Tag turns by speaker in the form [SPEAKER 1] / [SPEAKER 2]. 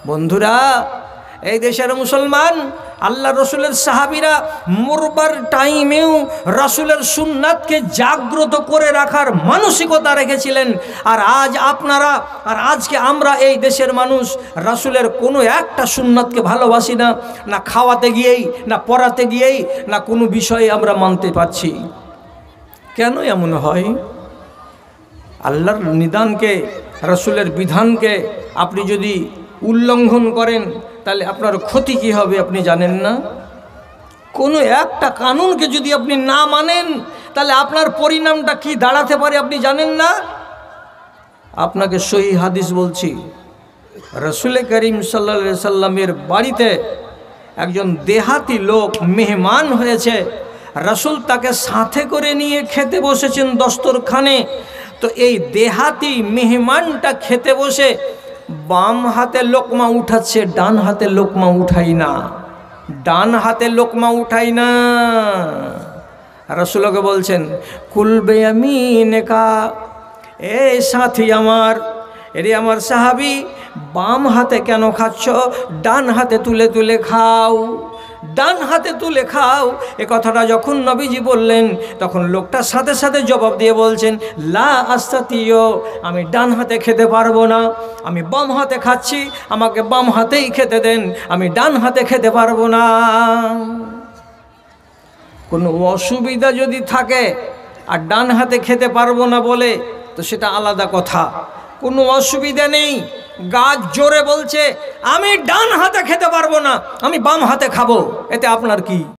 [SPEAKER 1] বন্ধুরা, এই দেশের মুসলমান আল্লাহ রসুলের সাহাবীরা মরবার টাইমেও রসুলের সুন্নাতকে জাগ্রত করে রাখার মানসিকতা রেখেছিলেন। আর আজ আপনারা আর আজকে আমরা এই দেশের মানুষ রসুলের কোনো একটা সুন্নাতকে ভালোবাসি না, না খাওয়াতে গিয়েই, না পড়াতে গিয়েই, না কোনো বিষয়ে আমরা মানতে পারছি। কেন এমন হয়? আল্লাহর নিদানকে, রসুলের বিধানকে আপনি যদি উল্লঙ্ঘন করেন তাহলে আপনার ক্ষতি কী হবে আপনি জানেন না? কোনো একটা কানুনকে যদি আপনি না মানেন তাহলে আপনার পরিণামটা কি দাঁড়াতে পারে আপনি জানেন না? আপনাকে সহিহ হাদিস বলছি, রসুল করিম সাল্লাল্লাহু আলাইহি সাল্লামের বাড়িতে একজন দেহাতি লোক মেহমান হয়েছে। রসুল তাকে সাথে করে নিয়ে খেতে বসেছেন দস্তরখানে। তো এই দেহাতি মেহমানটা খেতে বসে বাম হাতে লোকমা উঠাচ্ছে, ডান হাতে লোকমা উঠাই না, ডান হাতে লোকমা উঠাই না। রাসূলকে বলছেন কুল বিয়ামিনিকা, এ সাথী আমার, এরে আমার সাহাবী, বাম হাতে কেন খাচ্ছ? ডান হাতে তুলে তুলে খাও, ডান হাতে তুলে খাও। এ কথাটা যখন নবীজি বললেন তখন লোকটা সাথে সাথে জবাব দিয়ে বলছেন লা আস্তাতিও, আমি ডান হাতে খেতে পারবো না, আমি বাম হাতে খাচ্ছি, আমাকে বাম হাতেই খেতে দেন, আমি ডান হাতে খেতে পারবো না। কোনো অসুবিধা যদি থাকে আর ডান হাতে খেতে পারবো না বলে, তো সেটা আলাদা কথা। কোনো অসুবিধা নেই, গাছ জোরে বলছে আমি ডান হাতে খেতে পারবো না, আমি বাম হাতে খাবো, এতে আপনার কি?